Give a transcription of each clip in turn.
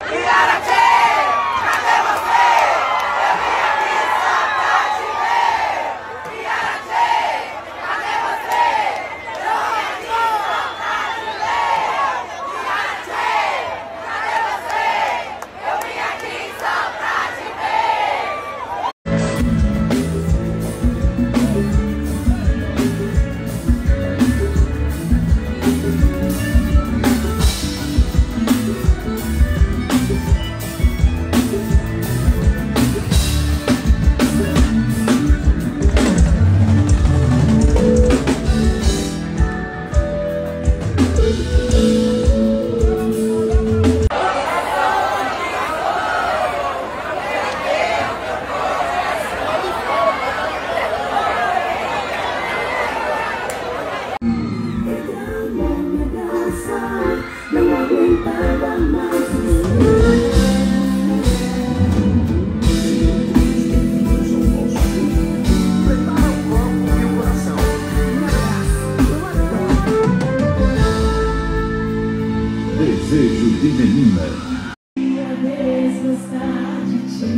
Desejo de menina. Minha vez gostar de ti,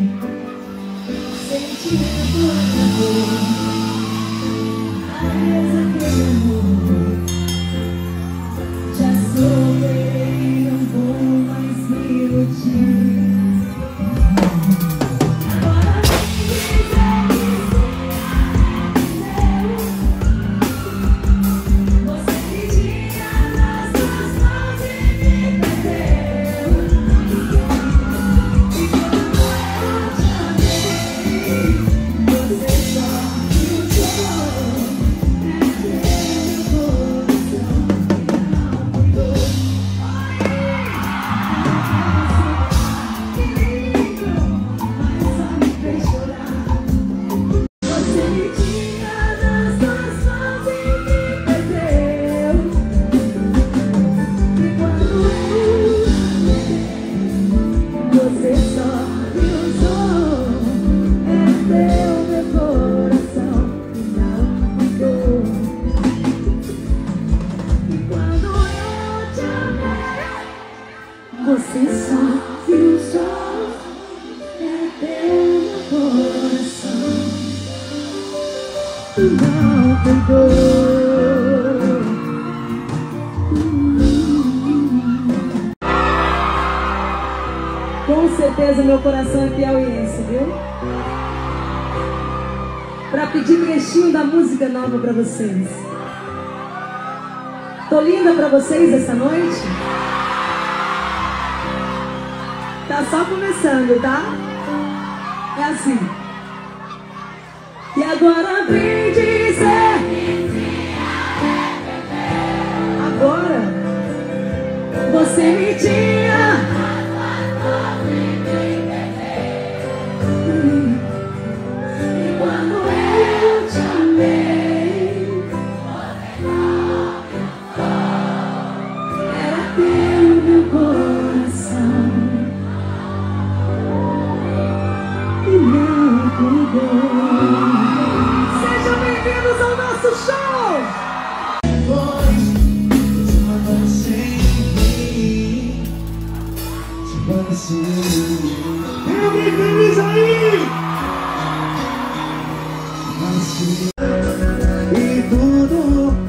sentir teu amor, mas aquele amor já sobrei, não vou mais me iludir. Agora vem dizer que você me tira das tuas mãos e me perdeu. E quando eu te amei, você só me usou. Você só viu só, perdeu meu coração e não perdoou. Com certeza meu coração é piauiense, viu? Pra pedir trechinho da música nova pra vocês. Tô linda pra vocês essa noite? Tá só começando, tá? É assim. E agora vem dizer. Agora você me tinha. E quando eu te amei, era teu meu coração. Sejam bem-vindos ao nosso show! Depois de uma noite sem fim, te pareceu. Tem alguém feliz aí? E tudo.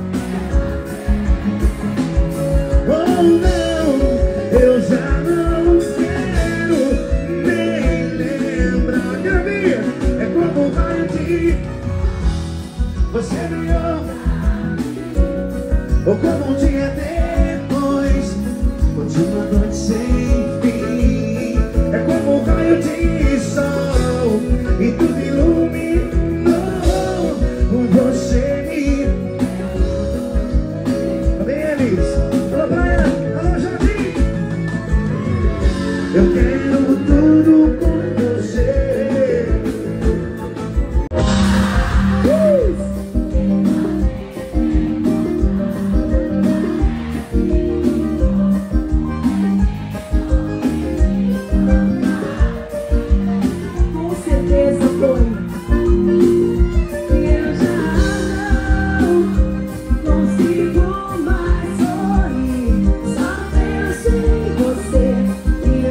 Oh não, eu já não quero nem lembrar. Gabi, é como um raio de você me ama, ou como um dia depois, ou de uma noite sem fim. É como um raio de sol e tudo iluminou você me. Também eles, alô praia, alô jardim. Eu quero tudo com você. Com certeza foi. Eu já não consigo mais sorrir. Só penso em você e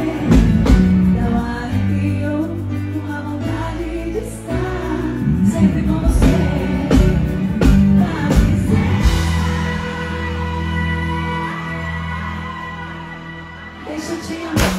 Não arrepio, uma vontade de estar sempre com você. Pra dizer, deixa eu te amar.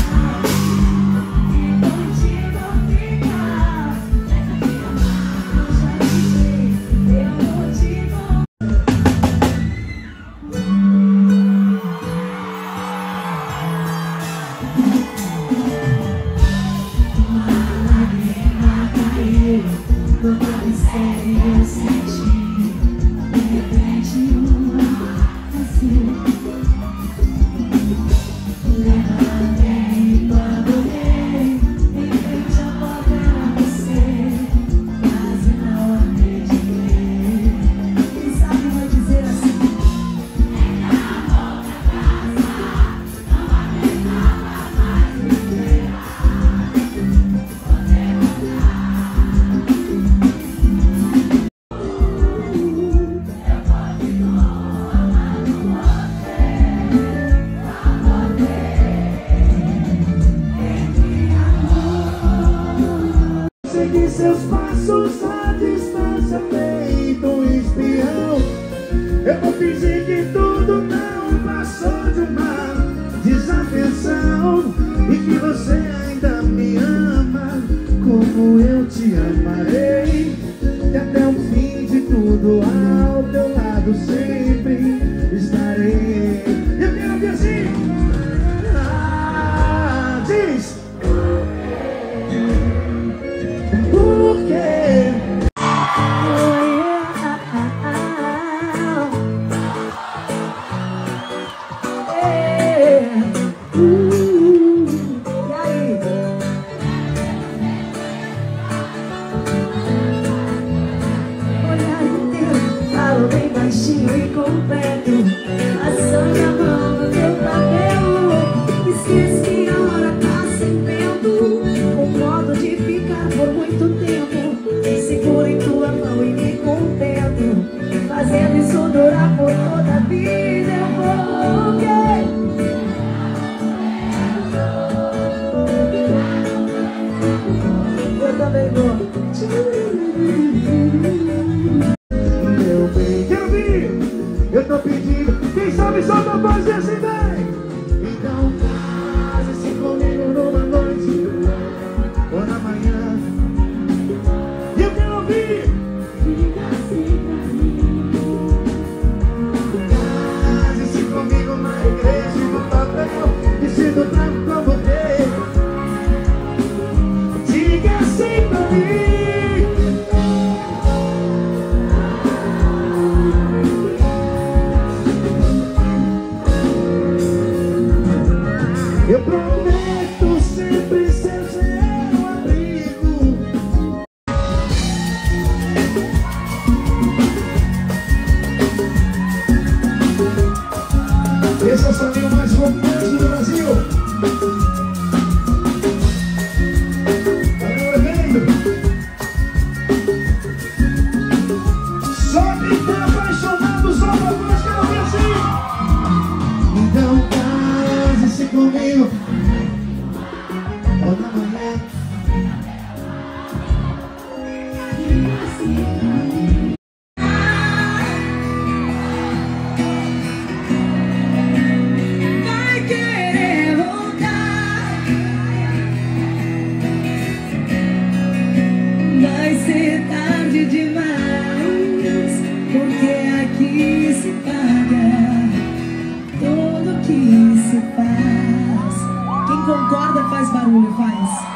Eu senti, de repente, assim. Levantei quando olhei em frente à porta era você. Quase não acreditei. Quem sabe vai dizer assim: na volta pra casa, não aguentava mais viver. Segui seus passos à distância, feito um espião. Eu vou fingir que tudo não passou de uma desatenção, e que você ainda me ama como eu te amarei. E até o fim de tudo ao teu lado sempre estarei. Eu quero ver assim. Diz. Falo bem baixinho e completo, passando a mão no teu cabelo. Esqueço que a hora tá sem vento, um modo de ficar por muito tempo. Seguro em tua mão e me contento, fazendo isso durar por toda a vida. Eu vou eu também vou. Eu tô pedindo, quem sabe solta a voz e assim vem. Então case-se comigo numa noite ou na manhã. Eu quero ouvir. Fica assim pra mim. Case-se comigo na igreja e no papel, vestido branco com você. Diga assim pra mim. Eu prometo sempre ser seu abrigo. Esse é o soninho mais romântico do Brasil. Valeu, evento. Só quem tá apaixonado, só uma voz que eu vi assim. Então case-se comigo ou na manhã. Vai querer voltar, vai ser tarde demais, porque aqui se paga tudo que se faz. Quem concorda faz barulho, faz.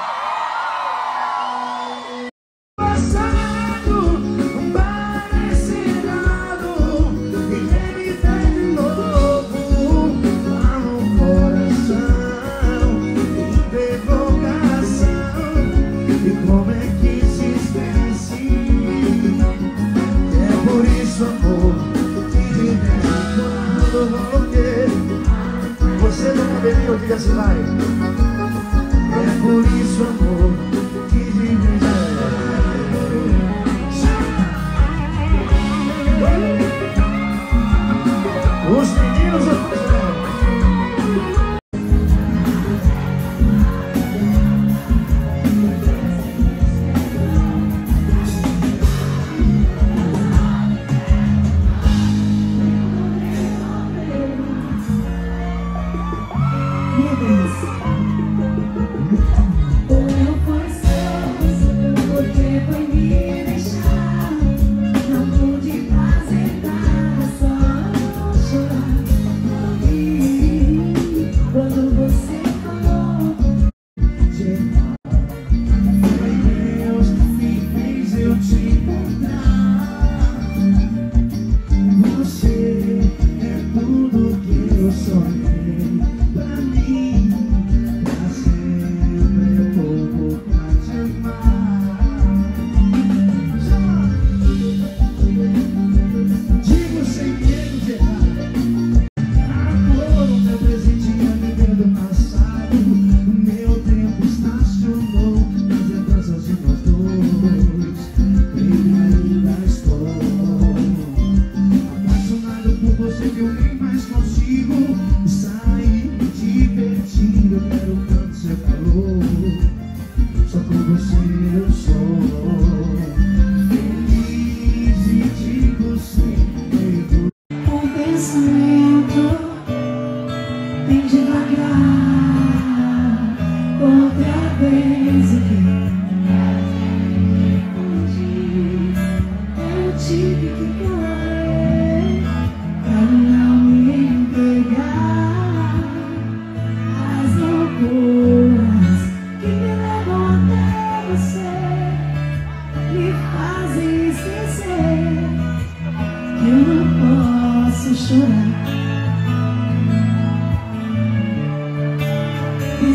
Passado, parece dado, e ele tá de novo lá no coração. Interrogação, e como é que se esquece? É por isso, amor, que de vez em quando vou ter. Você não poderia, diga assim, vai. É por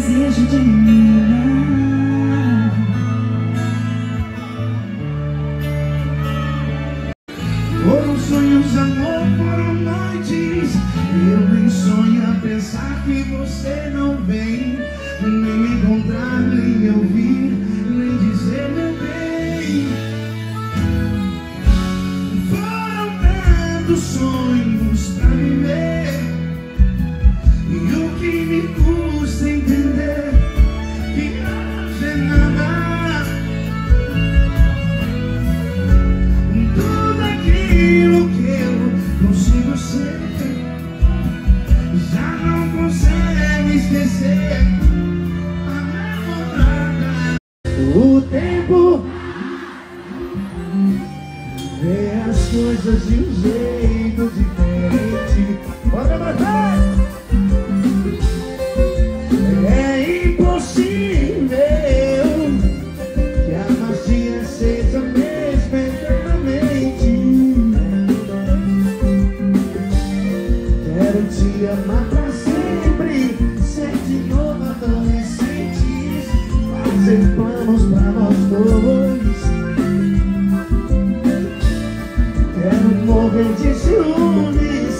desejo de minar. Foram sonhos, amor, foram noites. Eu nem sonho a pensar que você não vem, nem me encontrar, nem me ouvir, nem dizer meu bem. Foram tantos sonhos pra viver, e o que me custa entender que hoje é nada. Tudo aquilo que eu consigo ser já não consegue esquecer a namorada. O tempo vê as coisas de um jeito diferente. Bora matar! É impossível que a magia seja a mesma eternamente. Quero te amar pra sempre, ser de novo adolescente, fazer planos pra nós dois. Quero morrer de ciúmes.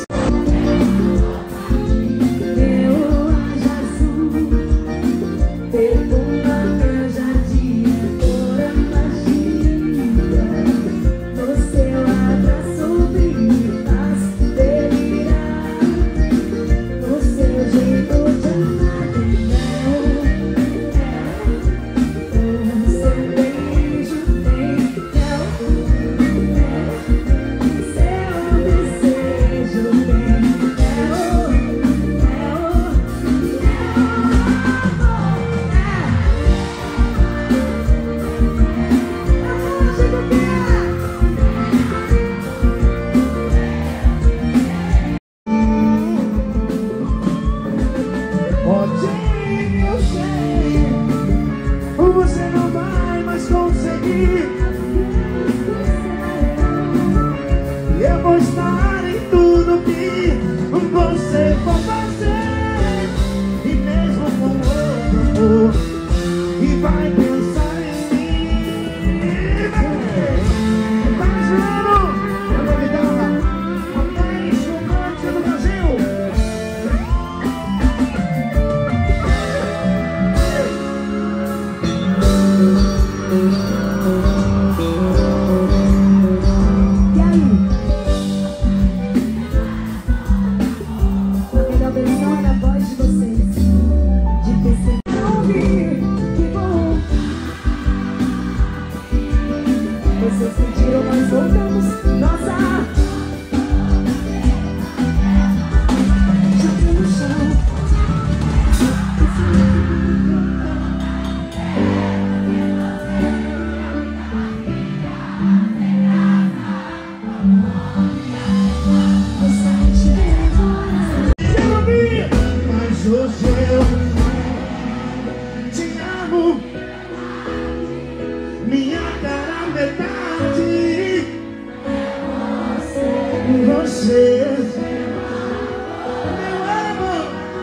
Meu anjo azul, perfuma meu jardim, cor magia. No seu abraço brilho, faz delirar. No seu jeito de amar, no seu beijo tem mel. Seu desejo tem Eu sei, você não vai mais conseguir. E eu vou estar em tudo que você for fazer, e mesmo com outro amor, e vai pensar em mim. Tá jurando? Eu vou me dar a mais romântica do Brasil. E aí? A melhor versão é a voz de vocês. De perceber que bom. Vocês sentiram, nós voltamos. Nossa! Já tô no chão. Mas hoje eu te amo, minha cara metade. Você, meu amor,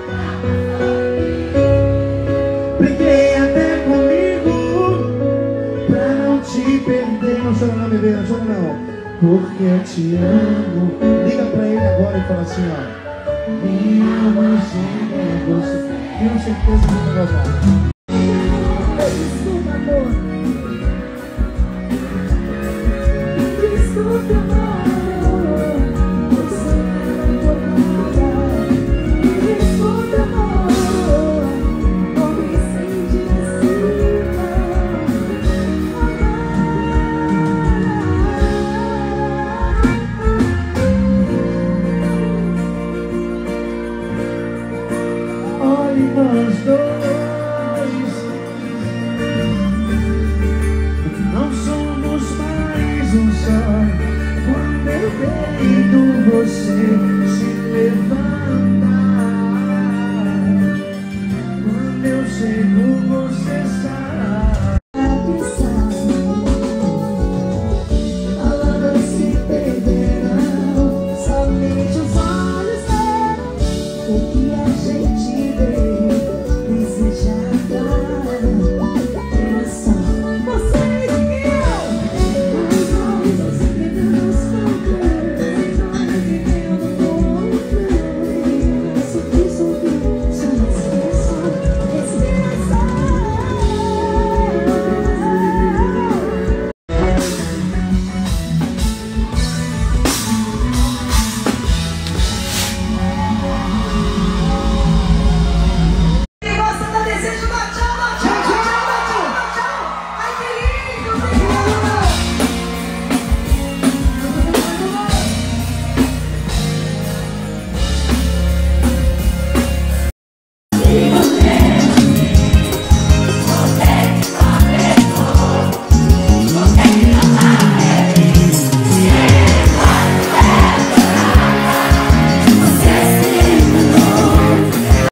briguei até comigo pra não te perder. Não chora não, bebê, não chora não. Porque eu te amo. Liga pra ele agora e fala assim, ó. Me ama sem você. Tenho certeza que você vai gostar. Desculpa, amor. Desculpa, amor. Você não por nada. Desculpa, amor. Não me sente assim, Olhe nós dois, não somos mais um só. Quando eu vejo você se levantar, quando eu chego você sai.